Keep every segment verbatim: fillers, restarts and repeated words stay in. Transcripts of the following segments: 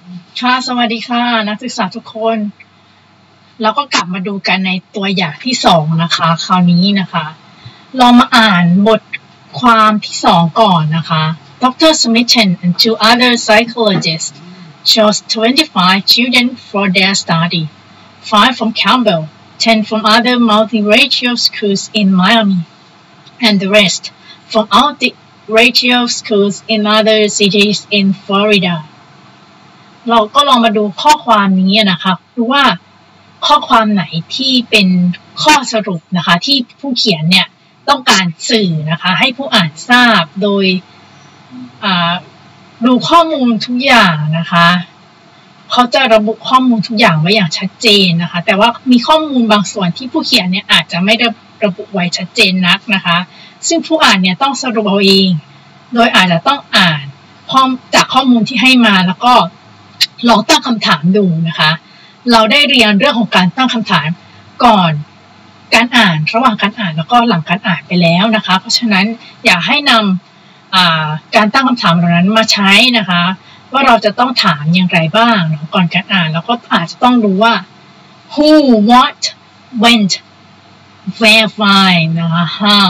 ค่ะสวัสดีค่ะนักศึกษาทุกคนเราก็กลับมาดูกันในตัวอย่างที่สองนะคะคราวนี้นะคะเรามาอ่านบทความที่สองก่อนนะคะ Doctor Smithson and two other psychologists chose twenty-five children for their study, five from Campbell, ten from other multiracial schools in Miami, and the rest from multiracial schools in other cities in Florida.เราก็ลองมาดูข้อความนี้นะคะดูว่าข้อความไหนที่เป็นข้อสรุปนะคะที่ผู้เขียนเนี่ยต้องการสื่อนะคะให้ผู้อ่านทราบโดยดูข้อมูลทุกอย่างนะคะเขาจะระบุข้อมูลทุกอย่างไว้อย่างชัดเจนนะคะแต่ว่ามีข้อมูลบางส่วนที่ผู้เขียนเนี่ยอาจจะไม่ได้ระบุไว้ชัดเจนนักนะคะซึ่งผู้อ่านเนี่ยต้องสรุปเอาเองโดยอาจจะต้องอ่านจากข้อมูลที่ให้มาแล้วก็ลองตั้งคำถามดูนะคะเราได้เรียนเรื่องของการตั้งคำถามก่อนการอ่านระหว่างการอ่านแล้วก็หลังการอ่านไปแล้วนะคะเพราะฉะนั้นอยากให้นำการตั้งคำถามเหล่านั้นมาใช้นะคะว่าเราจะต้องถามอย่างไรบ้างก่อนการอ่านแล้วก็อาจจะต้องรู้ว่า who what when where why นะคะ how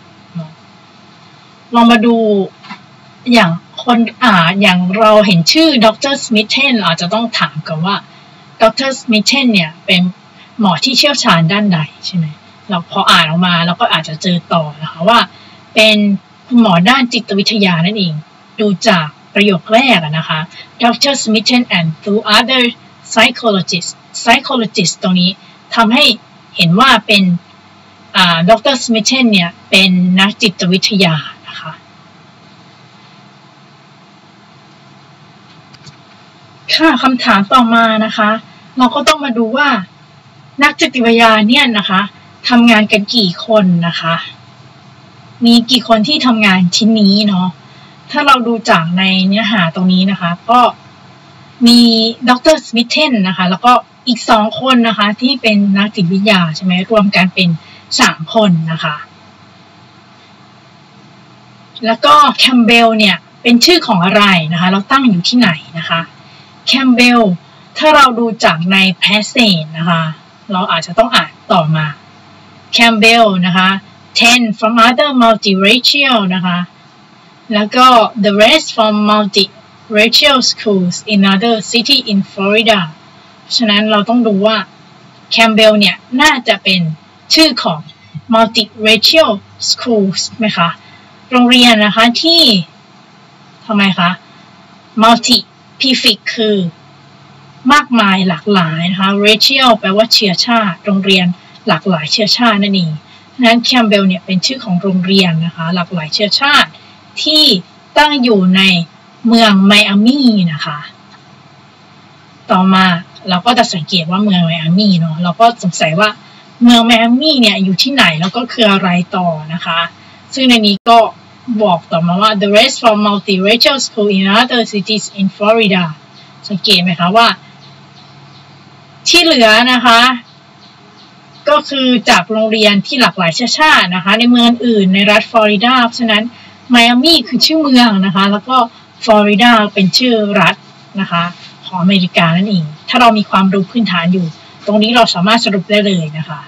ลองมาดูอย่างคนอ่านอย่างเราเห็นชื่อดรสมิธเทนอาจจะต้องถามกันว่าดรสมิธเทนเนี่ยเป็นหมอที่เชี่ยวชาญด้านใดใช่ไหมเราพออ่านออกมาเราก็อาจจะเจอต่อนะคะว่าเป็นคุณหมอด้านจิตวิทยานั่นเองดูจากประโยคแรกนะคะ Doctor Smithson and two other psychologists psychologist ตรงนี้ทำให้เห็นว่าเป็นอ่าดรสมิธเทนเนี่ยเป็นนักจิตวิทยานะคะค่ะคำถามต่อมานะคะเราก็ต้องมาดูว่านักจิตวิทยาเนี่ยนะคะทำงานกันกี่คนนะคะมีกี่คนที่ทำงานชิ้นนี้เนาะถ้าเราดูจากในเนื้อหาตรงนี้นะคะก็มีดรสมิธเทนนะคะแล้วก็อีกสองคนนะคะที่เป็นนักจิตวิทยาใช่ไหมรวมกันเป็นสามคนนะคะแล้วก็แคมเบลเนี่ยเป็นชื่อของอะไรนะคะเราตั้งอยู่ที่ไหนนะคะแคมเบลถ้าเราดูจากใน passage นะคะเราอาจจะต้องอ่านต่อมาแคมเบลนะคะ ten from other multiracial นะคะแล้วก็ the rest from multiracial schools in other city in Florida ฉะนั้นเราต้องดูว่าแคมเบลเนี่ยน่าจะเป็นชื่อของ multiracial schools ไหมคะโรงเรียนนะคะที่ทำไมคะ multi prefix คือมากมายหลากหลายนะคะ racial แปลว่าเชื้อชาติโรงเรียนหลากหลายเชื้อชาตินั่นเองนั้นแคมเบลเนี่ยเป็นชื่อของโรงเรียนนะคะหลากหลายเชื้อชาติที่ตั้งอยู่ในเมืองไมอามี่นะคะต่อมาเราก็จะสังเกตว่าเมืองไมอามี่เนาะเราก็สงสัยว่าเมืองไมอามี่เนี่ยอยู่ที่ไหนแล้วก็คืออะไรต่อนะคะซึ่งในนี้ก็บอกต่อมาว่า the rest from multiracial school in other cities in Florida สังเกตไหมคะว่าที่เหลือนะคะก็คือจากโรงเรียนที่หลากหลายเชื้อชาตินะคะในเมืองอื่นในรัฐฟลอริดาเพราะฉะนั้นไมอามี่คือชื่อเมืองนะคะแล้วก็ฟลอริดาเป็นชื่อรัฐนะคะของอเมริกานั่นเองถ้าเรามีความรู้พื้นฐานอยู่ตรงนี้เราสามารถสรุปได้เลยนะคะ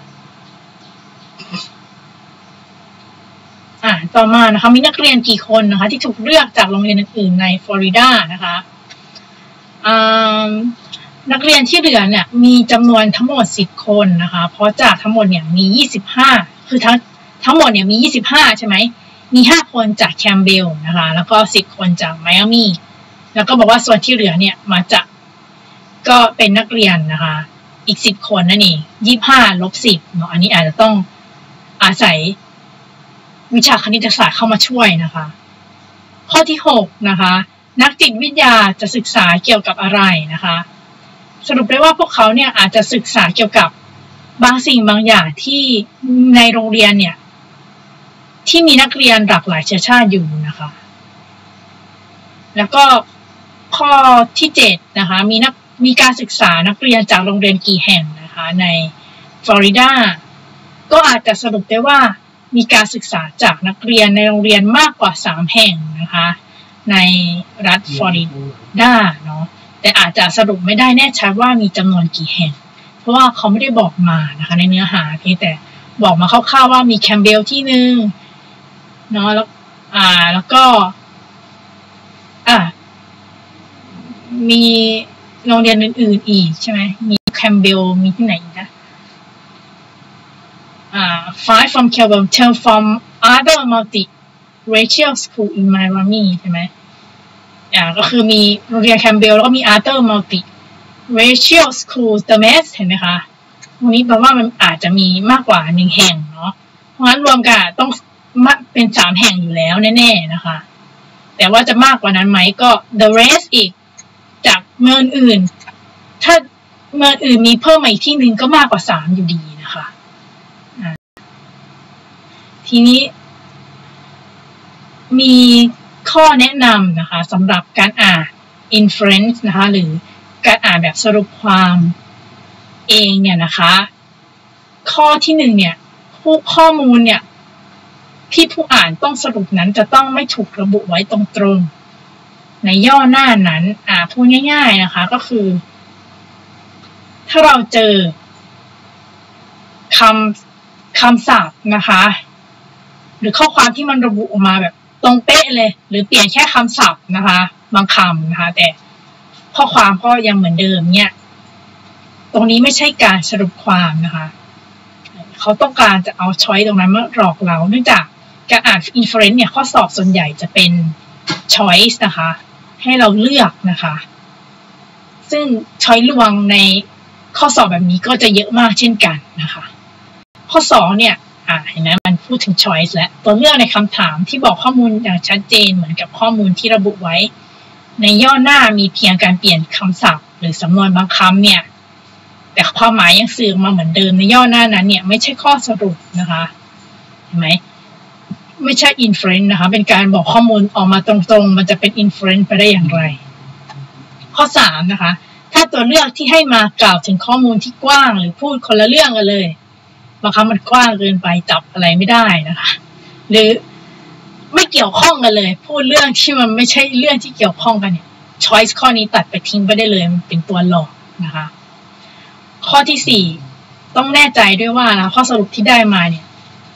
อ่าต่อมานะคะมีนักเรียนกี่คนนะคะที่ถูกเลือกจากโรงเรียนอื่นๆในฟลอริดานะคะอ่านักเรียนที่เหลือเนี่ยมีจำนวนทั้งหมดสิบคนนะคะเพราะจากทั้งหมดเนี่ยมียี่สิบห้าคือทั้งทั้งหมดเนี่ยมียี่สิบห้าใช่ไหมมีห้าคนจากแคมเบลนะคะแล้วก็สิบคนจากไมอามี่แล้วก็บอกว่าส่วนที่เหลือเนี่ยมาจากก็เป็นนักเรียนนะคะอีกสิบคนนั่นเองยี่สิบห้าลบสิบเนาะอันนี้อาจจะต้องอาศัยวิชาคณิตศาสตร์เข้ามาช่วยนะคะข้อที่หกนะคะนักจิตวิทยาจะศึกษาเกี่ยวกับอะไรนะคะสรุปได้ว่าพวกเขาเนี่ยอาจจะศึกษาเกี่ยวกับบางสิ่งบางอย่างที่ในโรงเรียนเนี่ยที่มีนักเรียนหลากหลายเชื้อชาติอยู่นะคะแล้วก็ข้อที่เจ็ดนะคะมีนักมีการศึกษานักเรียนจากโรงเรียนกี่แห่งนะคะในฟลอริดาก็อาจจะสรุปได้ว่ามีการศึกษาจากนักเรียนในโรงเรียนมากกว่าสามแห่งนะคะในรัฐฟลอริดาเนาะแต่อาจจะสรุปไม่ได้แน่ชัดว่ามีจำนวนกี่แห่งเพราะว่าเขาไม่ได้บอกมานะคะในเนื้อหาเพียงแต่บอกมาคร่าวๆว่ามีแคมเบลที่หนึ่งเนาะแล้วอ่าแล้วก็อ่ามีโรงเรียนอื่นๆอีกใช่ไหมมีแคมเบลมีที่ไหนอีกนะอ่า five from Campbell ten from other multi-racial school in Miami ใช่ไหมอ่าก็คือมีโรงเรียนแคมเบลแล้วก็มี other multi-racial school เติม s เห็นไหมคะตรงนี้แปลว่ามันอาจจะมีมากกว่าหนึ่งแห่งเนาะเพราะงั้นรวมกันต้องเป็นสามแห่งอยู่แล้วแน่ๆนะคะแต่ว่าจะมากกว่านั้นไหมก็ the rest อีกจากเมืองอื่นถ้าเมืองอื่นมีเพิ่มมาอีกที่หนึ่งก็มากกว่าสามอยู่ดีนะคะทีนี้มีข้อแนะนำนะคะสำหรับการอ่าน inference นะคะหรือการอ่านแบบสรุปความเองเนี่ยนะคะข้อที่หนึ่งเนี่ยผู้ข้อมูลเนี่ยที่ผู้อ่านต้องสรุปนั้นจะต้องไม่ถูกระบุไว้ตรงๆในย่อหน้านั้นอ่าพูดง่ายๆนะคะก็คือถ้าเราเจอคำคำศัพท์นะคะหรือข้อความที่มันระบุออกมาแบบตรงเป๊ะเลยหรือเปลี่ยนแค่คำศัพท์นะคะบางคำนะคะแต่ข้อความก็ยังเหมือนเดิมเนี่ยตรงนี้ไม่ใช่การสรุปความนะคะเขาต้องการจะเอาช้อยตรงนั้นมาหลอกเราเนื่องจากการอ่าน inference เนี่ยข้อสอบส่วนใหญ่จะเป็น choice นะคะให้เราเลือกนะคะซึ่ง choice ลวงในข้อสอบแบบนี้ก็จะเยอะมากเช่นกันนะคะข้อสองเนี่ยอ่าเห็นไหมมันพูดถึง choice และตัวเลือกในคำถามที่บอกข้อมูลอย่างชัดเจนเหมือนกับข้อมูลที่ระบุไว้ในย่อหน้ามีเพียงการเปลี่ยนคำศัพท์หรือสำนวนบางคำเนี่ยแต่ความหมายยังสื่อมาเหมือนเดิมในย่อหน้านั้นเนี่ยไม่ใช่ข้อสรุปนะคะเห็นไหมไม่ใช่ inference นะคะเป็นการบอกข้อมูลออกมาตรงๆมันจะเป็น inference ไปได้อย่างไรข้อสามนะคะถ้าตัวเลือกที่ให้มากล่าวถึงข้อมูลที่กว้างหรือพูดคนละเรื่องกันเลยบางครั้งมันกว้างเกินไปจับอะไรไม่ได้นะคะหรือไม่เกี่ยวข้องกันเลยพูดเรื่องที่มันไม่ใช่เรื่องที่เกี่ยวข้องกันเนี่ย choice ข้อนี้ตัดไปทิ้งไปได้เลยมันเป็นตัวหลอกนะคะข้อที่สี่ต้องแน่ใจด้วยว่านะข้อสรุปที่ได้มาเนี่ย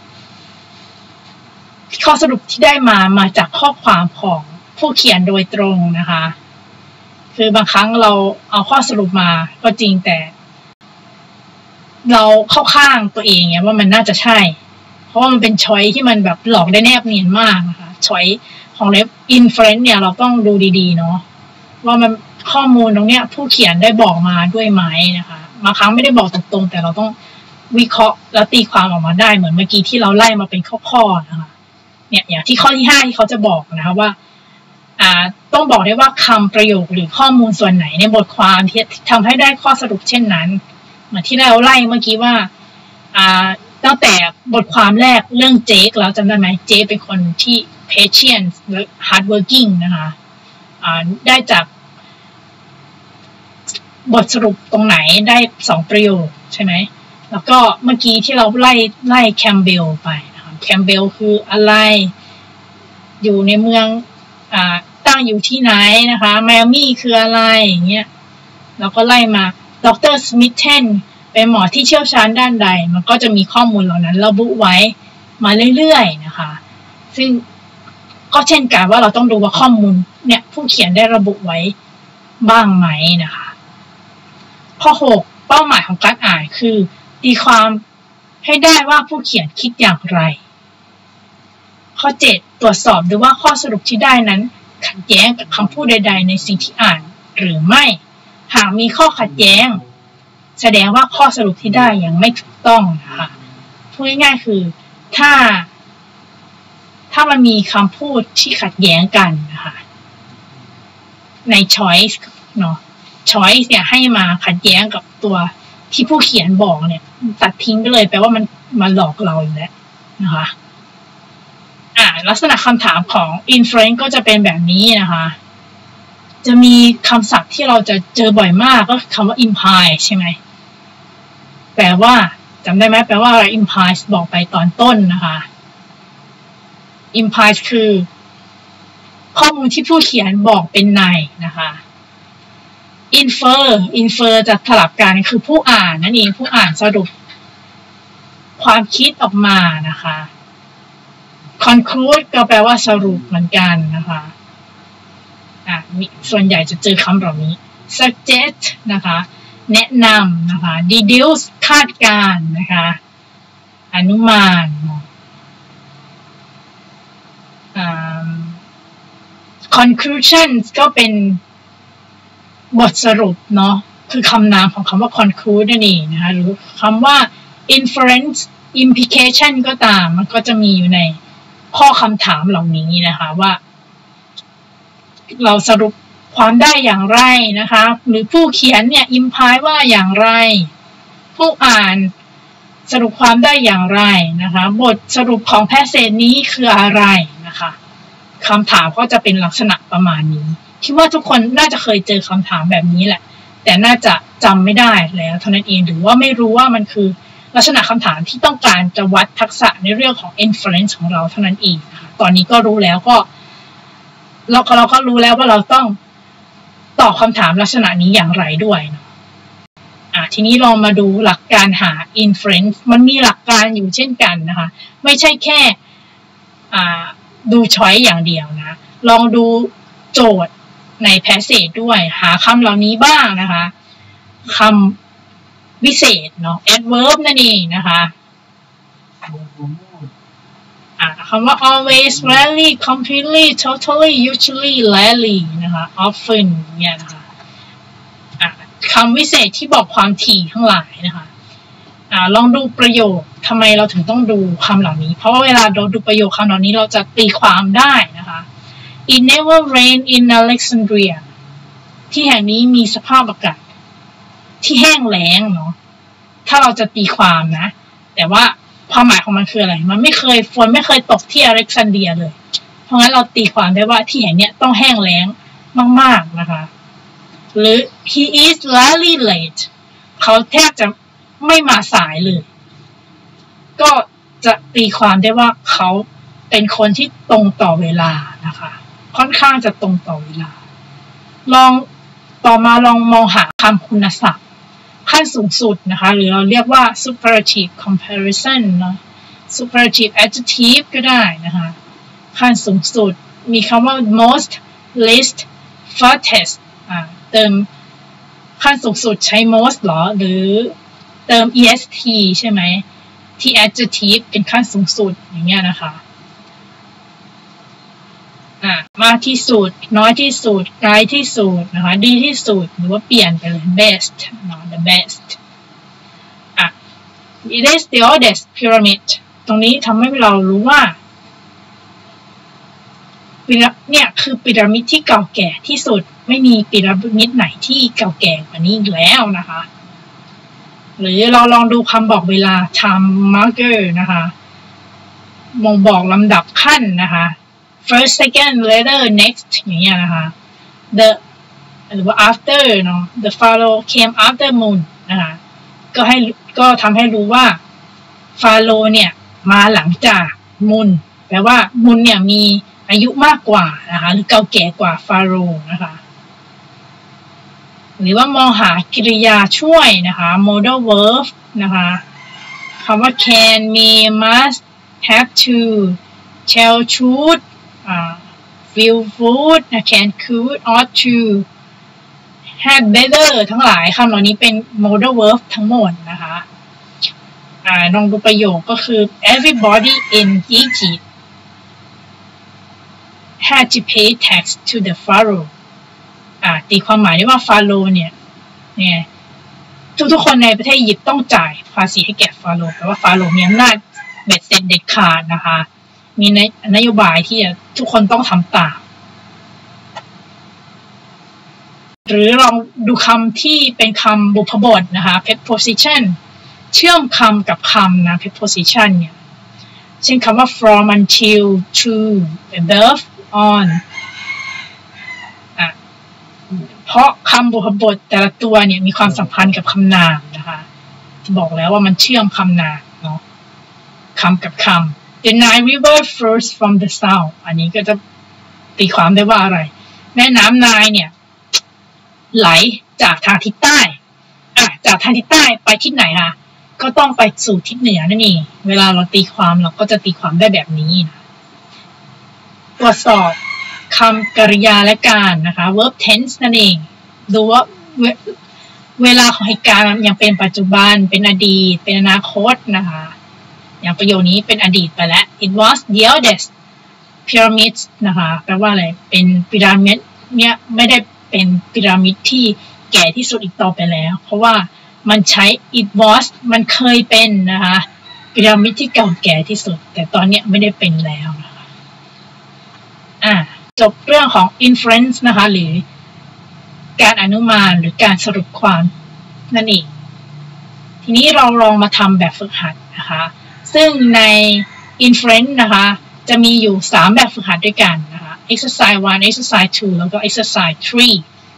ข้อสรุปที่ได้มามาจากข้อความของผู้เขียนโดยตรงนะคะคือบางครั้งเราเอาข้อสรุปมาก็จริงแต่เราเข้าข้างตัวเองเนี่ยว่ามันน่าจะใช่เพราะว่ามันเป็นช้อยที่มันแบบหลอกได้แนบเนียนมากนะคะช้อยของเล็บ inference เนี่ยเราต้องดูดีๆเนาะว่ามันข้อมูลตรงเนี้ยผู้เขียนได้บอกมาด้วยไหมนะคะบางครั้งไม่ได้บอกตรงๆแต่เราต้องวิเคราะห์แล้วตีความออกมาได้เหมือนเมื่อกี้ที่เราไล่มาเป็นข้อๆนะคะเนี่ยอย่างที่ข้อที่ห้าที่เขาจะบอกนะคะว่าอ่าต้องบอกได้ว่าคำประโยคหรือข้อมูลส่วนไหนในบทความที่ทำให้ได้ข้อสรุปเช่นนั้นเหมือนที่เราไล่เมื่อกี้ว่าอ่าตั้งแต่บทความแรกเรื่องเจคแล้วจำได้ไหมเจคเป็นคนที่ patient และ hardworking นะคะอ่าได้จากบทสรุปตรงไหนได้สองประโยคใช่ไหมแล้วก็เมื่อกี้ที่เราไล่ไล่แคมเบลไปนะคะแคมเบลคืออะไรอยู่ในเมืองอ่าตั้งอยู่ที่ไหนนะคะไมอามี่คืออะไรอย่างเงี้ยเราก็ไล่มาดร.สมิธเทนเป็นหมอที่เชี่ยวชาญด้านใดมันก็จะมีข้อมูลเหล่านั้นระบุไว้มาเรื่อยๆนะคะซึ่งก็เช่นกันว่าเราต้องดูว่าข้อมูลเนี่ยผู้เขียนได้ระบุไว้บ้างไหมนะคะข้อหกเป้าหมายของการอ่านคือตีความให้ได้ว่าผู้เขียนคิดอย่างไรข้อเจ็ดตรวจสอบดูว่าข้อสรุปที่ได้นั้นขัดแย้งกับคำพูดใดๆในสิ่งที่อ่านหรือไม่หากมีข้อขัดแย้งแสดงว่าข้อสรุปที่ได้ยังไม่ถูกต้องนะคะพูดง่ายๆคือถ้าถ้ามันมีคำพูดที่ขัดแย้งกันนะคะใน choice เนาะ choice เนี่ยให้มาขัดแย้งกับตัวที่ผู้เขียนบอกเนี่ยตัดทิ้งไปเลยแปลว่ามันมาหลอกเราอยู่แล้วนะคะอ่าลักษณะคำถามของ inference ก็จะเป็นแบบนี้นะคะจะมีคำศัพท์ที่เราจะเจอบ่อยมากก็คำว่า imply ใช่ไหมแปลว่าจำได้ไหมแปลว่าอะไร imply บอกไปตอนต้นนะคะ imply คือข้อมูลที่ผู้เขียนบอกเป็นในนะคะ infer infer จะสลับกันคือผู้อ่านนั่นเองผู้อ่านสรุปความคิดออกมานะคะ conclude ก็แปลว่าสรุปเหมือนกันนะคะอ่ะส่วนใหญ่จะเจอคำเหล่านี้ suggest นะคะแนะนำนะคะ deduce คาดการณ์นะคะอนุมาน conclusion ก็เป็นบทสรุปเนาะคือคำนามของคำว่า conclude นั่นเองนะคะหรือคำว่า inference implication ก็ตามมันก็จะมีอยู่ในข้อคำถามเหล่านี้นะคะว่าเราสรุปความได้อย่างไรนะคะหรือผู้เขียนเนี่ย imply ว่าอย่างไรผู้อ่านสรุปความได้อย่างไรนะคะบทสรุปของแพสเซจนี้คืออะไรนะคะคำถามก็จะเป็นลักษณะประมาณนี้คิดว่าทุกคนน่าจะเคยเจอคำถามแบบนี้แหละแต่น่าจะจำไม่ได้แล้วเท่านั้นเองหรือว่าไม่รู้ว่ามันคือลักษณะคำถามที่ต้องการจะวัดทักษะในเรื่องของ inference ของเราเท่านั้นเองนะคะตอนนี้ก็รู้แล้วก็เราก็เราก็รู้แล้วว่าเราต้องตอบคำถามลักษณะนี้อย่างไรด้วยเนาะอ่ะทีนี้ลองมาดูหลักการหา inference มันมีหลักการอยู่เช่นกันนะคะไม่ใช่แค่อ่าดูช้อยอย่างเดียวนะลองดูโจทย์ใน passage ด้วยหาคำเหล่านี้บ้างนะคะคำวิเศษเนาะ adverb นั่นเองนะคะอ่าคำว่า always rarely completely totally usually rarely นะคะ often เนี่ยนะคะอ่าคำวิเศษที่บอกความถี่ทั้งหลายนะคะอ่าลองดูประโยคทำไมเราถึงต้องดูคำเหล่านี้เพราะว่าเวลาเราดูประโยคคำเหล่านี้เราจะตีความได้นะคะ It never rained in Alexandria ที่แห่งนี้มีสภาพอากาศที่แห้งแล้งเนาะถ้าเราจะตีความนะแต่ว่าความหมายของมันคืออะไรมันไม่เคยฝนไม่เคยตกที่อเล็กซานเดรียเลยเพราะงั้นเราตีความได้ว่าที่แห่งนี้ต้องแห้งแล้งมากๆนะคะหรือ he is rarely late เขาแทบจะไม่มาสายเลยก็จะตีความได้ว่าเขาเป็นคนที่ตรงต่อเวลานะคะค่อนข้างจะตรงต่อเวลาลองต่อมาลองมองหาคำคุณศัพท์ขั้นสูงสุดนะคะหรือเราเรียกว่า superlative comparison เนาะ superlative adjective ก็ได้นะคะขั้นสูงสุดมีคำว่า most least fastest อ่าเติมขั้นสูงสุดใช้ most หรอหรือเติม est ใช่ไหมที่ adjective เป็นขั้นสูงสุดอย่างเงี้ยนะคะอ่ามากที่สุดน้อยที่สุดไกลที่สุดนะคะดีที่สุดหรือว่าเปลี่ยนไปเลย best เนาะ the best อ่ะ it is the oldest pyramid ตรงนี้ทำให้เรารู้ว่าเนี่ยคือพีระมิดที่เก่าแก่ที่สุดไม่มีพีระมิดไหนที่เก่าแก่กว่านี้อีกแล้วนะคะหรือเราลองดูคำบอกเวลา time marker นะคะมองบอกลำดับขั้นนะคะ first second later next อย่างเงี้ยนะคะ the หรือว่า after เนาะ the pharaoh came after moon นะคะก็ให้ก็ทำให้รู้ว่าฟาโรห์เนี่ยมาหลังจากมุนแปลว่ามุนเนี่ยมีอายุมากกว่านะคะหรือเก่าแก่กว่าฟาโรห์นะคะหรือว่ามองหากริยาช่วยนะคะ modal verb นะคะคำว่า can may must have to shall should will would can could ought to had better ทั้งหลายคำเหล่านี้เป็น modal verb ทั้งหมดนะคะอ่าลองดูประโยคก็คือ everybody in Egypt had to pay tax to the pharaoh อ่าตีความหมายได้ว่าฟาโรห์เนี่ยเนี่ยทุกๆคนในประเทศอียิปต์ต้องจ่ายภาษีให้แก่ฟาโรห์แปลว่าฟาโรห์มีอำนาจเบ็ดเสร็จเด็ดขาดนะคะมีนโยบายที่ทุกคนต้องทำตามหรือลองดูคำที่เป็นคำบุพบทนะคะ preposition เชื่อมคำกับคำนะ preposition เนี่ยเช่นคำว่า from until to above on อ่ะเพราะคำบุพบทแต่ละตัวเนี่ยมีความสัมพันธ์กับคำนามนะคะที่บอกแล้วว่ามันเชื่อมคำนามเนาะคำกับคำ the Nile River flows from the south อันนี้ก็จะตีความได้ว่าอะไรแม่น้ำไนล์เนี่ยไหลจากทางทิศใต้อ่ะจากทางทิศใต้ไปทิศไหนคะก็ต้องไปสู่ทิศเหนือนั่นเองเวลาเราตีความเราก็จะตีความได้แบบนี้นะตรวจสอบคำกริยาและการนะคะ verb tense นั่นเองดูว่าเวลาของเหตุการณ์ยังเป็นปัจจุบันเป็นอดีตเป็นอนาคตนะคะอย่างประโยคนี้เป็นอดีตไปแล้ว it was the oldest pyramids นะคะแปลว่าอะไรเป็นพีระมิดเนี่ยไม่ได้เป็นพีระมิดที่แก่ที่สุดอีกต่อไปแล้วเพราะว่ามันใช้ it was มันเคยเป็นนะคะพีระมิดที่เก่าแก่ที่สุดแต่ตอนนี้ไม่ได้เป็นแล้วนะคะอ่ะจบเรื่องของ inference นะคะหรือการอนุมานหรือการสรุปความนั่นเองทีนี้เราลองมาทำแบบฝึกหัดนะคะซึ่งใน inference นะคะจะมีอยู่สามแบบฝึกหัดด้วยกันนะคะ exercise one exercise two แล้วก็ exercise three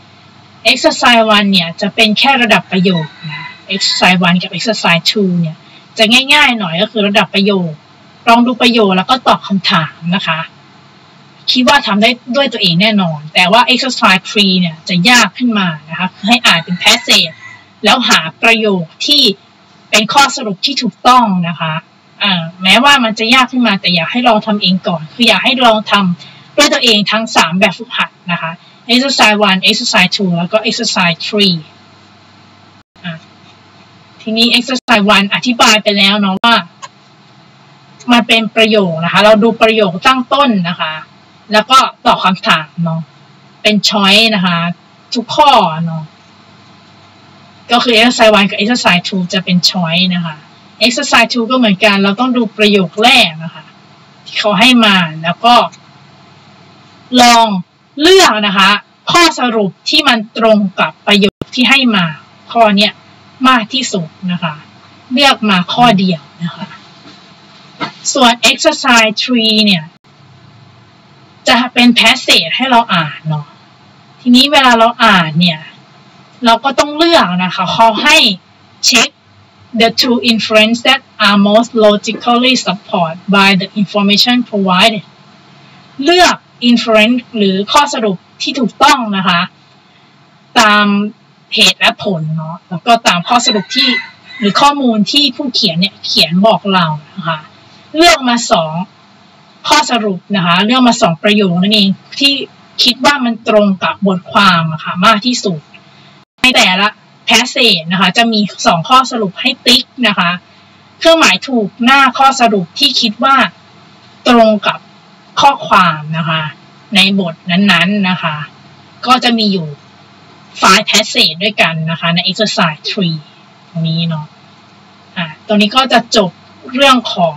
exercise one เนี่ยจะเป็นแค่ระดับประโยคนะ exercise one กับ exercise two เนี่ยจะง่ายๆหน่อยก็คือระดับประโยคลองดูประโยคแล้วก็ตอบคำถามนะคะคิดว่าทำได้ด้วยตัวเองแน่นอนแต่ว่า exercise three เนี่ยจะยากขึ้นมานะคะให้อ่านเป็น passage แล้วหาประโยคที่เป็นข้อสรุปที่ถูกต้องนะคะอ่าแม้ว่ามันจะยากขึ้นมาแต่อยากให้ลองทำเองก่อนคืออยากให้ลองทำด้วยตัวเองทั้งสามแบบฝึกหัดนะคะ exercise one exercise two แล้วก็ exercise three อ่ะทีนี้ exercise one อธิบายไปแล้วเนาะว่ามันเป็นประโยคนะคะเราดูประโยคตั้งต้นนะคะแล้วก็ตอบคำถามเนาะเป็น choice นะคะทุกข้อเนาะก็คือ exercise one กับ exercise two จะเป็น choice นะคะ exercise two ก็เหมือนกันเราต้องดูประโยคแรกนะคะที่เขาให้มาแล้วก็ลองเลือกนะคะข้อสรุปที่มันตรงกับประโยคที่ให้มาข้อเนี้ยมากที่สุดนะคะเลือกมาข้อเดียวนะคะส่วน exercise three เนี่ยจะเป็น passage ให้เราอ่านเนาะทีนี้เวลาเราอ่านเนี่ยเราก็ต้องเลือกนะคะเขาให้เช็ค the two inference that are most logically supported by the information provided เลือก inference หรือข้อสรุปที่ถูกต้องนะคะตามเหตุและผลเนาะแล้วก็ตามข้อสรุปที่หรือข้อมูลที่ผู้เขียนเนี่ยเขียนบอกเรานะคะเลือกมาสองข้อสรุปนะคะเลือกมาสองประโยคนั่นเองที่คิดว่ามันตรงกับบทความอะค่ะมากที่สุดในแต่ละ passage นะคะจะมีสองข้อสรุปให้ติ๊กนะคะเครื่องหมายถูกหน้าข้อสรุปที่คิดว่าตรงกับข้อความนะคะในบทนั้นๆนะคะก็จะมีอยู่ไฟล์ passage ด้วยกันนะคะใน exercise three ตรงนี้เนาะอ่ะตรงนี้ก็จะจบเรื่องของ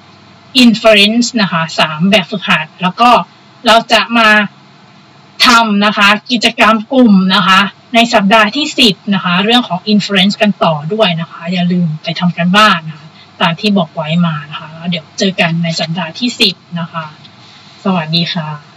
inference นะคะสามแบบฝึกหัดแล้วก็เราจะมาทำนะคะกิจกรรมกลุ่มนะคะในสัปดาห์ที่สิบนะคะเรื่องของ inference กันต่อด้วยนะคะอย่าลืมไปทำกันบ้านนะคะตามที่บอกไว้มานะคะแล้วเดี๋ยวเจอกันในสัปดาห์ที่สิบนะคะสวัสดีค่ะ